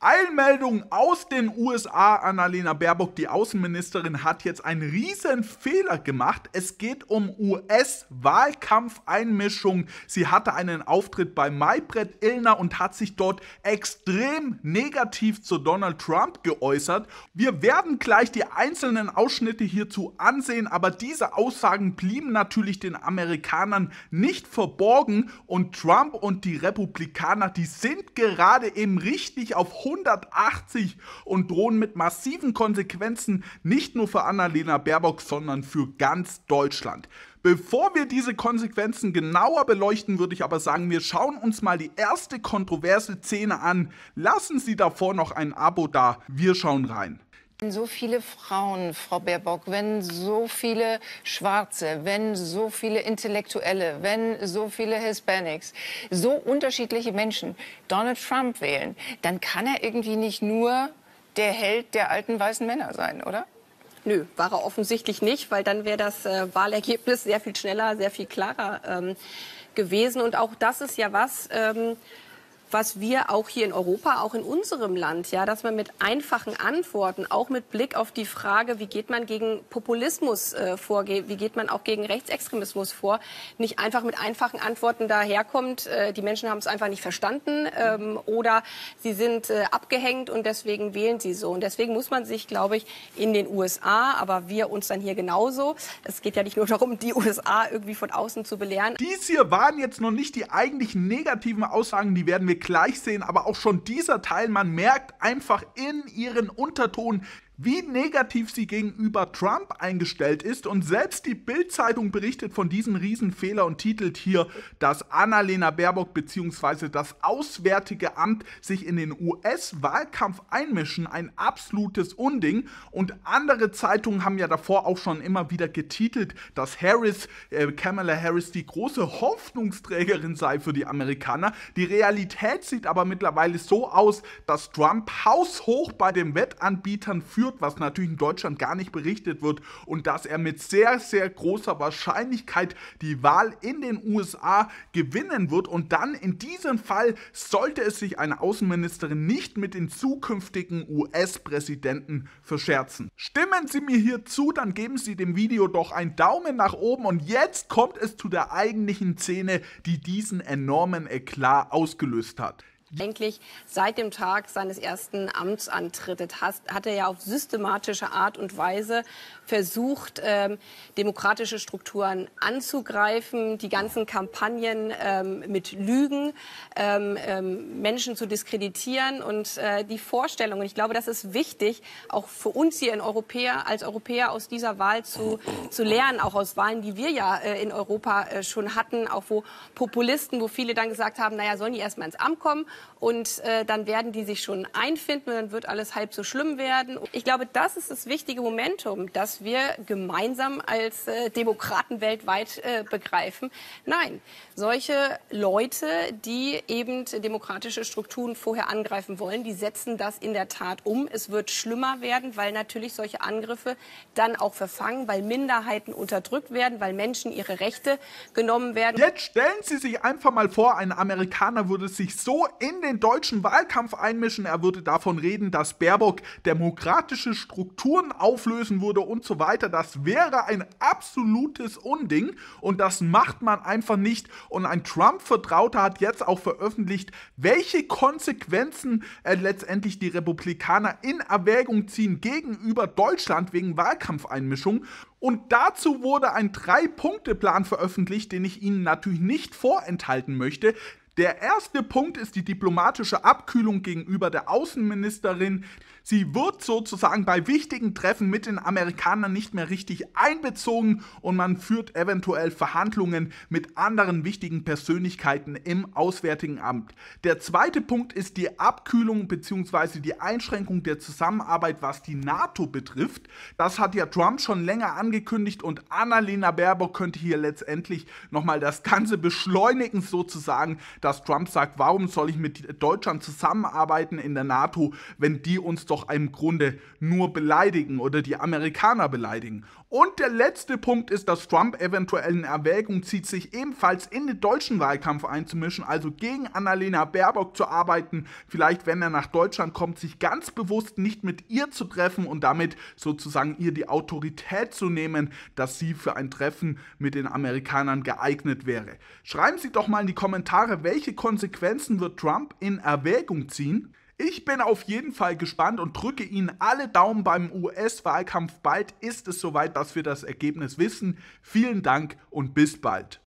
Eilmeldung aus den USA. Annalena Baerbock, die Außenministerin, hat jetzt einen riesen Fehler gemacht. Es geht um US-Wahlkampfeinmischung. Sie hatte einen Auftritt bei Maybrit Illner und hat sich dort extrem negativ zu Donald Trump geäußert. Wir werden gleich die einzelnen Ausschnitte hierzu ansehen, aber diese Aussagen blieben natürlich den Amerikanern nicht verborgen und Trump und die Republikaner, die sind gerade eben richtig auf 180 und drohen mit massiven Konsequenzen, nicht nur für Annalena Baerbock, sondern für ganz Deutschland. Bevor wir diese Konsequenzen genauer beleuchten, würde ich aber sagen, wir schauen uns mal die erste kontroverse Szene an. Lassen Sie davor noch ein Abo da, wir schauen rein. Wenn so viele Frauen, Frau Baerbock, wenn so viele Schwarze, wenn so viele Intellektuelle, wenn so viele Hispanics, so unterschiedliche Menschen Donald Trump wählen, dann kann er irgendwie nicht nur der Held der alten weißen Männer sein, oder? Nö, war er offensichtlich nicht, weil dann wäre das Wahlergebnis sehr viel schneller, sehr viel klarer gewesen. Und auch das ist ja was wir auch hier in Europa, auch in unserem Land, ja, dass man mit einfachen Antworten, auch mit Blick auf die Frage, wie geht man gegen Populismus vor, wie geht man auch gegen Rechtsextremismus vor, nicht einfach mit einfachen Antworten daherkommt, die Menschen haben es einfach nicht verstanden oder sie sind abgehängt und deswegen wählen sie so. Und deswegen muss man sich, glaube ich, in den USA, aber wir uns dann hier genauso, es geht ja nicht nur darum, die USA irgendwie von außen zu belehren. Dies hier waren jetzt noch nicht die eigentlichen negativen Aussagen, die werden wir gleich sehen, aber auch schon dieser Teil, man merkt einfach in ihren Unterton, wie negativ sie gegenüber Trump eingestellt ist, und selbst die Bild-Zeitung berichtet von diesem Riesenfehler und titelt hier, dass Annalena Baerbock bzw. das Auswärtige Amt sich in den US-Wahlkampf einmischen, ein absolutes Unding, und andere Zeitungen haben ja davor auch schon immer wieder getitelt, dass Kamala Harris die große Hoffnungsträgerin sei für die Amerikaner. Die Realität sieht aber mittlerweile so aus, dass Trump haushoch bei den Wettanbietern führt, was natürlich in Deutschland gar nicht berichtet wird, und dass er mit sehr, sehr großer Wahrscheinlichkeit die Wahl in den USA gewinnen wird, und dann in diesem Fall sollte es sich eine Außenministerin nicht mit den zukünftigen US-Präsidenten verscherzen. Stimmen Sie mir hier zu, dann geben Sie dem Video doch einen Daumen nach oben, und jetzt kommt es zu der eigentlichen Szene, die diesen enormen Eklat ausgelöst hat. Eigentlich seit dem Tag seines ersten Amtsantrittes hat er ja auf systematische Art und Weise versucht, demokratische Strukturen anzugreifen, die ganzen Kampagnen mit Lügen, Menschen zu diskreditieren, und die Vorstellung, und ich glaube, das ist wichtig, auch für uns hier als Europäer aus dieser Wahl zu lernen, auch aus Wahlen, die wir ja in Europa schon hatten, auch wo Populisten, wo viele dann gesagt haben, naja, sollen die erst mal ins Amt kommen und dann werden die sich schon einfinden und dann wird alles halb so schlimm werden. Ich glaube, das ist das wichtige Momentum, dass wir gemeinsam als Demokraten weltweit begreifen. Nein, solche Leute, die eben demokratische Strukturen vorher angreifen wollen, die setzen das in der Tat um. Es wird schlimmer werden, weil natürlich solche Angriffe dann auch verfangen, weil Minderheiten unterdrückt werden, weil Menschen ihre Rechte genommen werden. Jetzt stellen Sie sich einfach mal vor, ein Amerikaner würde sich so in den deutschen Wahlkampf einmischen. Er würde davon reden, dass Baerbock demokratische Strukturen auflösen würde und so weiter. Das wäre ein absolutes Unding, und das macht man einfach nicht. Und ein Trump-Vertrauter hat jetzt auch veröffentlicht, welche Konsequenzen letztendlich die Republikaner in Erwägung ziehen gegenüber Deutschland wegen Wahlkampfeinmischung. Und dazu wurde ein 3-Punkte-Plan veröffentlicht, den ich Ihnen natürlich nicht vorenthalten möchte. Der erste Punkt ist die diplomatische Abkühlung gegenüber der Außenministerin. Sie wird sozusagen bei wichtigen Treffen mit den Amerikanern nicht mehr richtig einbezogen, und man führt eventuell Verhandlungen mit anderen wichtigen Persönlichkeiten im Auswärtigen Amt. Der zweite Punkt ist die Abkühlung bzw. die Einschränkung der Zusammenarbeit, was die NATO betrifft. Das hat ja Trump schon länger angekündigt, und Annalena Baerbock könnte hier letztendlich nochmal das Ganze beschleunigen sozusagen. dass Trump sagt, warum soll ich mit Deutschland zusammenarbeiten in der NATO, wenn die uns doch im Grunde nur beleidigen oder die Amerikaner beleidigen. Und der letzte Punkt ist, dass Trump eventuell in Erwägung zieht, sich ebenfalls in den deutschen Wahlkampf einzumischen, also gegen Annalena Baerbock zu arbeiten, vielleicht wenn er nach Deutschland kommt, sich ganz bewusst nicht mit ihr zu treffen und damit sozusagen ihr die Autorität zu nehmen, dass sie für ein Treffen mit den Amerikanern geeignet wäre. Schreiben Sie doch mal in die Kommentare, welche Konsequenzen wird Trump in Erwägung ziehen. Ich bin auf jeden Fall gespannt und drücke Ihnen alle Daumen beim US-Wahlkampf. Bald ist es soweit, dass wir das Ergebnis wissen. Vielen Dank und bis bald.